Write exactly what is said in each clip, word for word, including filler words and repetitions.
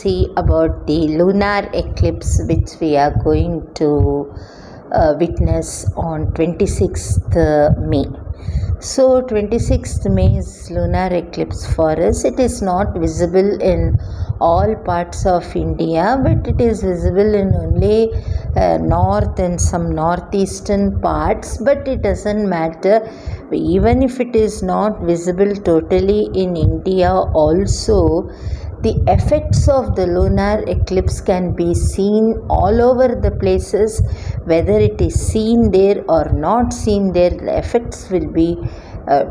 see about the lunar eclipse which we are going to uh, witness on twenty-sixth May. So twenty-sixth May is lunar eclipse for us. It is not visible in all parts of India, but it is visible in only uh, north and some northeastern parts, but it doesn't matter. Even if it is not visible totally in India also, the effects of the lunar eclipse can be seen all over the places. Whether it is seen there or not seen there, the effects will be uh,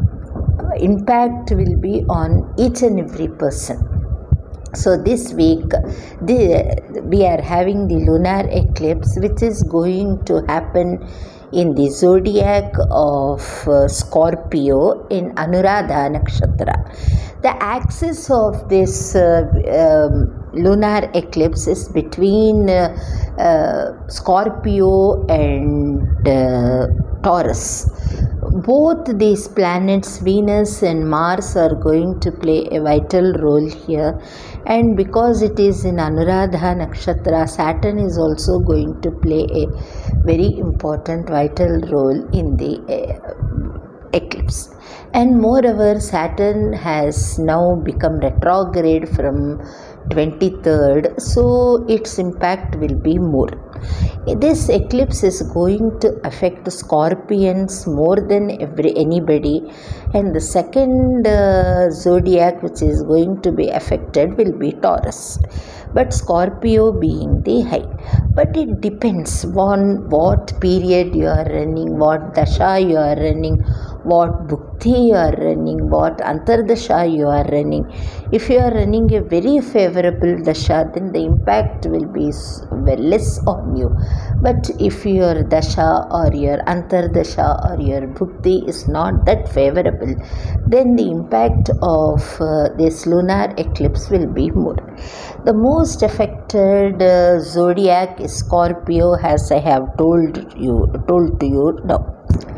impact will be on each and every person. So this week the, we are having the lunar eclipse, which is going to happen in the zodiac of uh, Scorpio in Anuradha Nakshatra. The axis of this uh, um, lunar eclipse is between uh, uh, Scorpio and uh, Taurus. Both these planets, Venus and Mars, are going to play a vital role here, and because it is in Anuradha Nakshatra, Saturn is also going to play a very important vital role in the uh, eclipse. And moreover, Saturn has now become retrograde from twenty-third, so its impact will be more. This eclipse is going to affect Scorpions more than every anybody, and the second uh, zodiac which is going to be affected will be Taurus, but Scorpio being the high. But it depends on what period you are running, what dasha you are running, what bhukti you are running, what antardasha you are running. If you are running a very favorable dasha, then the impact will be less on you. But if your dasha or your antardasha or your bhukti is not that favorable, then the impact of uh, this lunar eclipse will be more. The most affected uh, zodiac is Scorpio, as I have told you told to you now.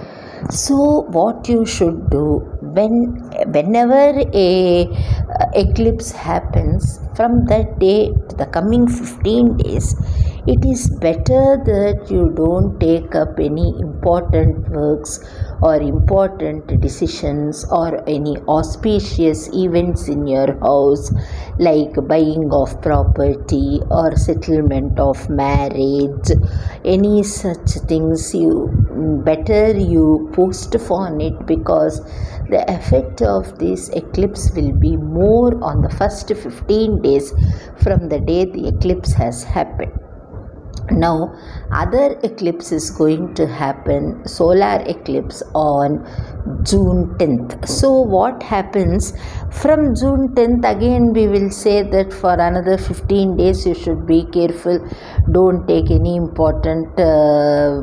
So what you should do when whenever a uh, eclipse happens, from that day to the coming fifteen days, it is better that you don't take up any important works or important decisions or any auspicious events in your house, like buying of property or settlement of marriage. Any such things, you better you postpone it, because the effect of this eclipse will be more on the first fifteen days from the day the eclipse has happened. Now, other eclipse is going to happen, solar eclipse, on June tenth. So what happens from June tenth, again we will say that for another fifteen days you should be careful, don't take any important uh,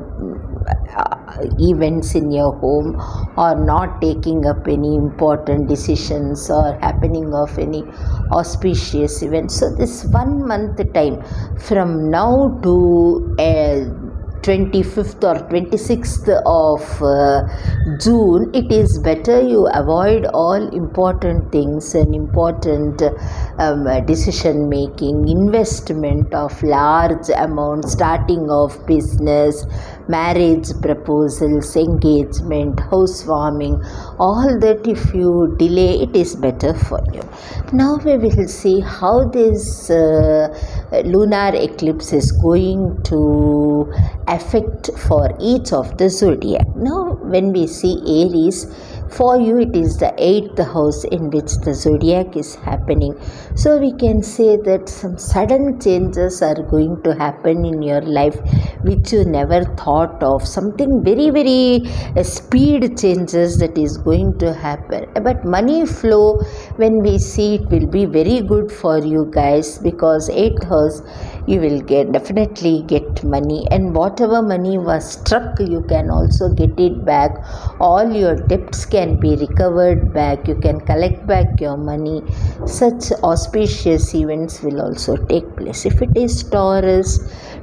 uh, events in your home, or not taking up any important decisions or happening of any auspicious events. So this one month time from now to uh, twenty-fifth or twenty-sixth of uh, June, it is better you avoid all important things and important um, decision making, investment of large amount, starting of business, marriage proposals, engagement, housewarming, all that if you delay, it is better for you. Now we will see how this uh, lunar eclipse is going to affect for each of the zodiac. Now when we see Aries, for you it is the eighth house in which the zodiac is happening. So we can say that some sudden changes are going to happen in your life which you never thought of. Something very very uh, speed changes that is going to happen. But money flow, when we see, it will be very good for you guys, because eighth house you will get definitely get money, and whatever money was struck you can also get it back. All your debts can be recovered back, you can collect back your money. Such auspicious events will also take place. If it is Taurus,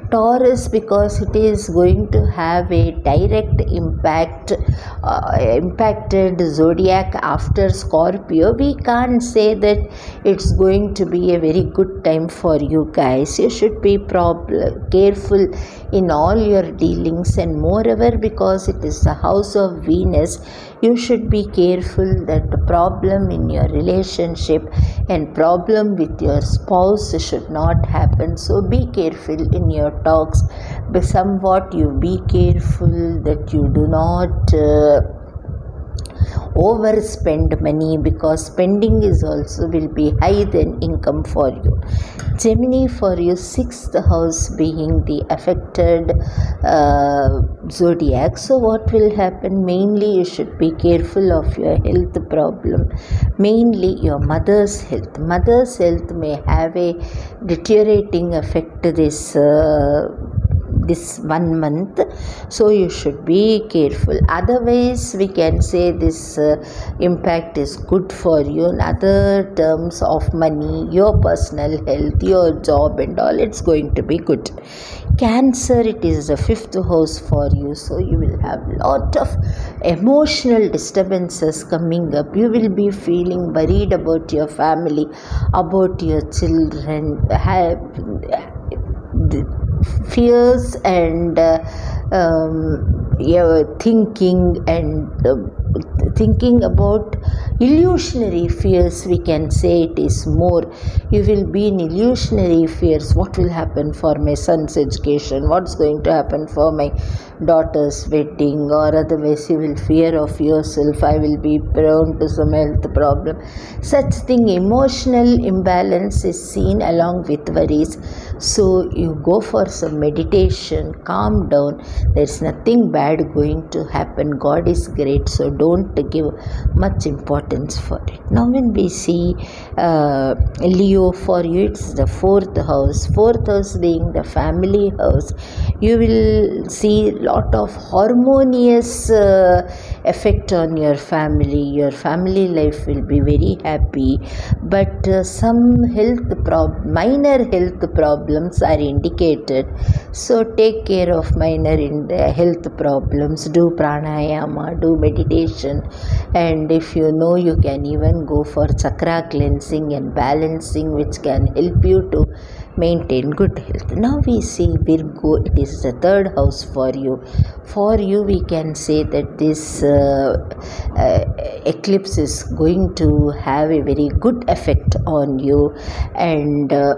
Taurus, because it is going to have a direct impact, uh, impacted zodiac after Scorpio. We can't say that it's going to be a very good time for you guys. You should be prob- careful in all your dealings, and moreover, because it is the house of Venus, you should be careful that the problem in your relationship and problem with your spouse should not happen. So be careful in your talks, but somewhat you be careful that you do not uh, overspend money, because spending is also will be high than income for you. Gemini, for you, sixth house being the affected uh, zodiac. So what will happen? Mainly you should be careful of your health problem, mainly your mother's health. Mother's health may have a deteriorating effect this uh, this one month, so you should be careful. Otherwise, we can say this uh, impact is good for you in other terms of money, your personal health, your job and all. It's going to be good. Cancer, it is the fifth house for you, so you will have lot of emotional disturbances coming up. You will be feeling worried about your family, about your children, have fears and uh, um, yeah, thinking and uh, thinking about illusionary fears. We can say it is more. You will be in illusionary fears. What will happen for my son's education? What's going to happen for my daughter's wedding? Or otherwise you will fear of yourself. I will be prone to some health problem. Such thing, emotional imbalance is seen along with worries. So you go for some meditation, calm down. There's nothing bad going to happen. God is great, so don't give much importance for it. Now when we see uh, Leo, for you, it's the fourth house. Fourth house being the family house. You will see lot of harmonious uh, effect on your family. Your family life will be very happy, but uh, some health prob- minor health problems are indicated. So take care of minor in the health problems. Do pranayama, do meditation, and if you know, you can even go for chakra cleansing and balancing, which can help you to maintain good health. Now we see Virgo, it is the third house for you. For you, we can say that this uh, uh, eclipse is going to have a very good effect on you, and uh,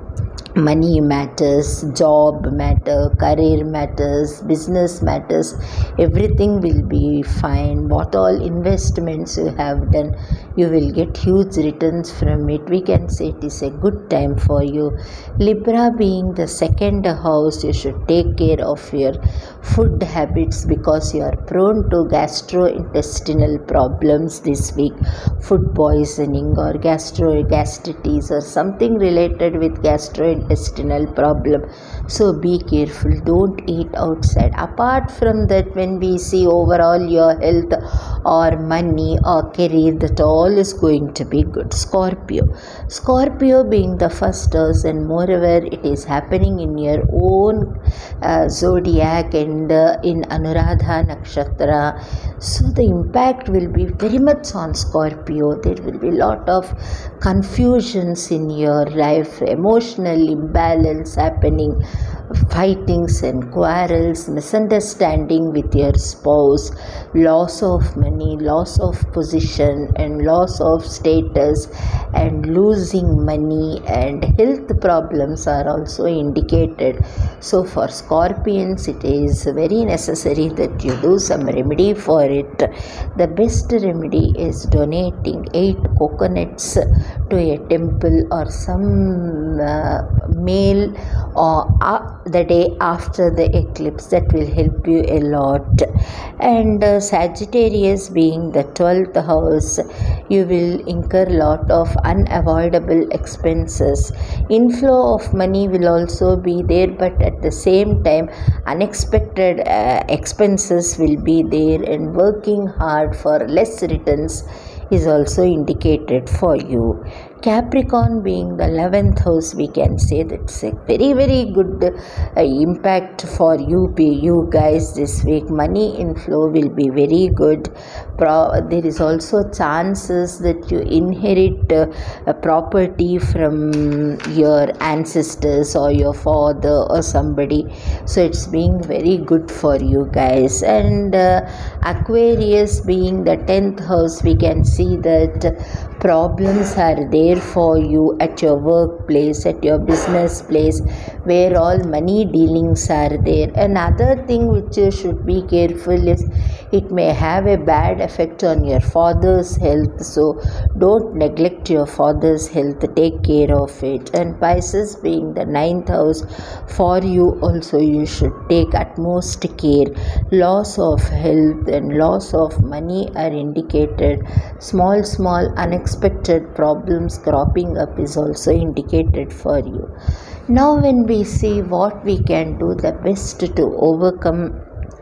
money matters, job matter, career matters, business matters, everything will be fine. What all investments you have done, you will get huge returns from it. We can say it is a good time for you. Libra, being the second house, you should take care of your food habits, because you are prone to gastrointestinal problems this week. Food poisoning or gastrogastritis or something related with gastrointestinal intestinal problem. So be careful, don't eat outside. Apart from that, when we see overall your health or money or career, that all is going to be good. Scorpio, Scorpio being the first house, and moreover it is happening in your own uh, zodiac and uh, in Anuradha nakshatra. So the impact will be very much on Scorpio. There will be a lot of confusions in your life, emotional imbalance happening, fightings and quarrels, misunderstanding with your spouse, loss of money, loss of position and loss of status, and losing money, and health problems are also indicated. So for Scorpions, it is very necessary that you do some remedy for it. The best remedy is donating eight coconuts to a temple or some uh, meal or uh, the day after the eclipse. That will help you a lot. And uh, Sagittarius, being the twelfth house, you will incur lot of unavoidable expenses. Inflow of money will also be there, but at the same time unexpected uh, expenses will be there, and working hard for less returns is also indicated for you. Capricorn being the eleventh house, we can say that's a very very good uh, impact for you you guys this week. Money inflow will be very good. Pro- there is also chances that you inherit uh, a property from your ancestors or your father or somebody, so it's being very good for you guys. And uh, Aquarius being the tenth house, we can see that problems are there for you at your workplace, at your business place, where all money dealings are there. Another thing which you should be careful is it may have a bad effect on your father's health, so don't neglect your father's health, take care of it. And Pisces being the ninth house, for you also you should take utmost care. Loss of health and loss of money are indicated. Small small unexpected problems cropping up is also indicated for you. Now when we see what we can do the best to overcome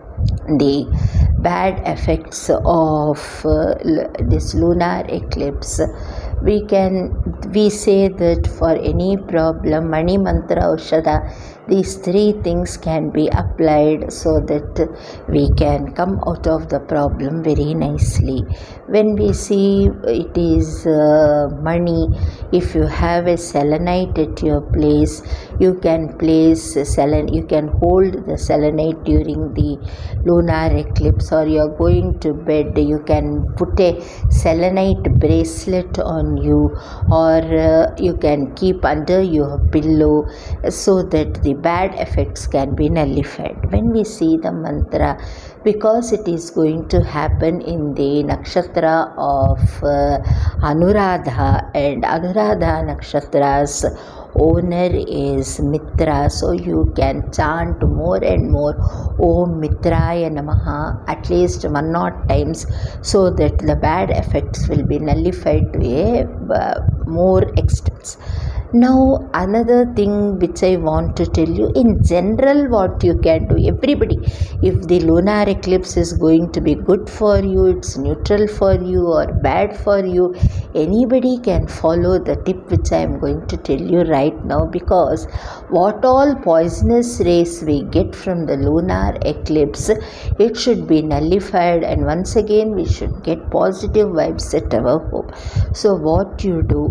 the bad effects of uh, this lunar eclipse, we can we say that for any problem, Mani Mantra Aushadha, these three things can be applied so that we can come out of the problem very nicely. When we see it is uh, money, if you have a selenite at your place, you can place selen you can hold the selenite during the lunar eclipse, or you are going to bed, you can put a selenite bracelet on you, or uh, you can keep under your pillow so that the bad effects can be nullified. When we see the mantra, because it is going to happen in the nakshatra of uh, Anuradha, and Anuradha nakshatra's owner is Mitra, so you can chant more and more Om Mitraya Namaha at least one not times, so that the bad effects will be nullified to a uh, more extent. Now another thing which I want to tell you, in general what you can do, everybody, if the lunar eclipse is going to be good for you, it's neutral for you or bad for you, anybody can follow the tip which I am going to tell you right now, because what all poisonous rays we get from the lunar eclipse, it should be nullified, and once again we should get positive vibes at our home. So what you do,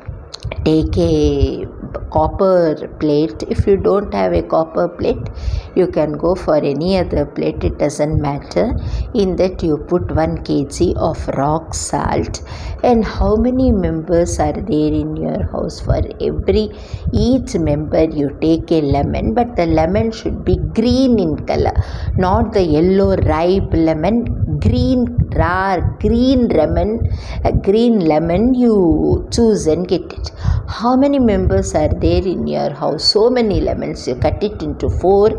take a copper plate. If you don't have a copper plate, you can go for any other plate, it doesn't matter. In that you put one kilogram of rock salt. And how many members are there in your house? For every each member you take a lemon, but the lemon should be green in color, not the yellow ripe lemon. Green rare green lemon, a green lemon you choose and get it. How many members are there in your house? So many lemons, you cut it into four.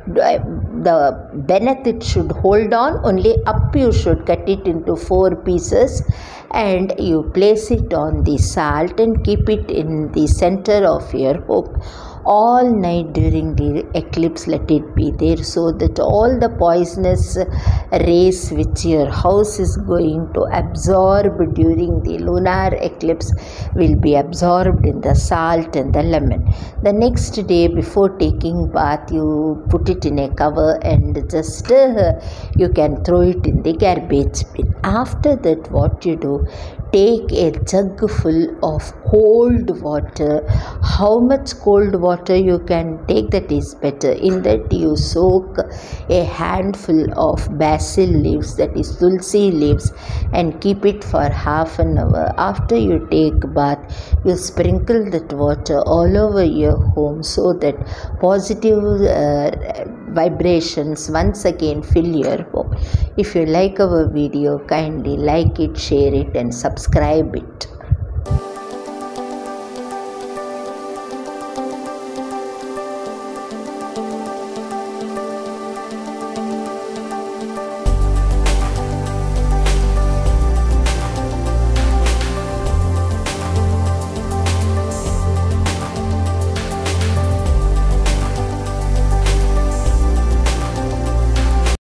The beneath it should hold on, only up you should cut it into four pieces, and you place it on the salt and keep it in the center of your home. All night during the eclipse let it be there, so that all the poisonous rays which your house is going to absorb during the lunar eclipse will be absorbed in the salt and the lemon. The next day before taking bath, you put it in a cover and just uh, you can throw it in the garbage bin. After that what you do, take a jug full of cold water. How much cold water you can take, that is better. In that you soak a handful of basil leaves, that is tulsi leaves, and keep it for half an hour. After you take bath, you sprinkle that water all over your home, so that positive uh, vibrations once again fill your home. If you like our video, kindly like it, share it and subscribe it.